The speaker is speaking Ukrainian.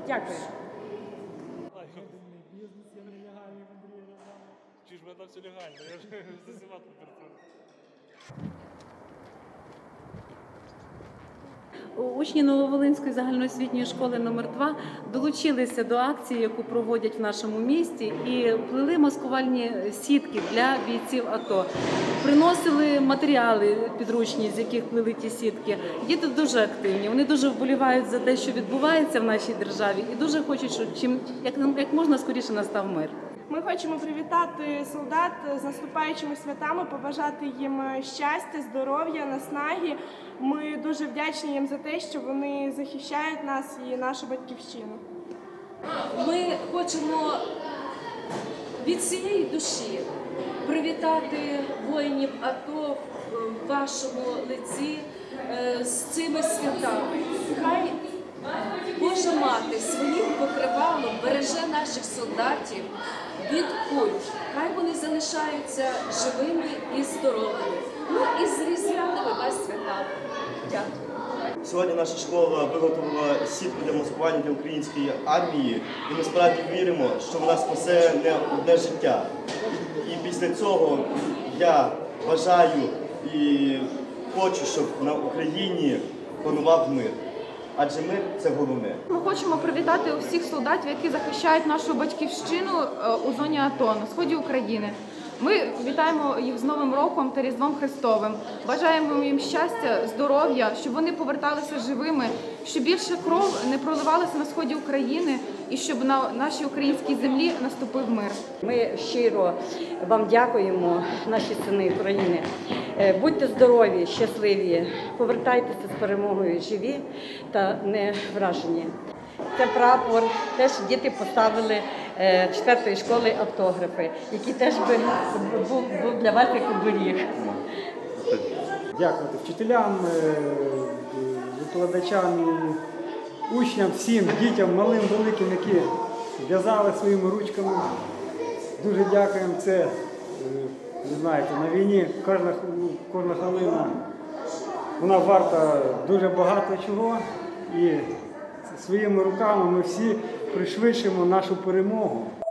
Дякую. Чи ж ми там все легально? Я ж засівати працюю. Учні Нововолинської загальноосвітньої школи номер 2 долучилися до акції, яку проводять в нашому місті, і плели маскувальні сітки для бійців АТО. Приносили матеріали підручні, з яких плели ті сітки. Діти дуже активні, вони дуже вболівають за те, що відбувається в нашій державі, і дуже хочуть, щоб як можна скоріше настав мир. Ми хочемо привітати солдат з наступаючими святами, побажати їм щастя, здоров'я, наснаги. Ми дуже вдячні їм за те, що вони захищають нас і нашу батьківщину. Ми хочемо від всієї душі привітати воїнів АТО в вашому лиці з цими святами. Хай Божа Мати своїм покривалом береже наших солдатів від куль. Хай вони залишаються живими і здоровими. Ну і з різдвяними вас святами. Дякую. Сьогодні наша школа виготовила сітку для маскування для української армії, і ми справді віримо, що вона спасе не одне життя. І після цього я бажаю і хочу, щоб на Україні панував мир. Адже мир – це головне. Ми хочемо привітати усіх солдатів, які захищають нашу батьківщину у зоні АТО на сході України. Ми вітаємо їх з Новим роком та Різдвом Христовим. Бажаємо їм щастя, здоров'я, щоб вони поверталися живими, щоб більше кров не проливалася на сході України і щоб на нашій українській землі наступив мир. Ми щиро вам дякуємо, наші сини України. Будьте здорові, щасливі, повертайтеся з перемогою живі та не вражені. Це прапор, теж діти поставили 4-ї школи автографи, які теж був для вас як оберіг. Дякувати вчителям, викладачам, учням, всім дітям, малим, великим, які в'язали своїми ручками. Дуже дякуємо. Це, ви знаєте, на війні кожна хвилина, вона варта дуже багато чого. І своїми руками ми всі пришвидшимо нашу перемогу.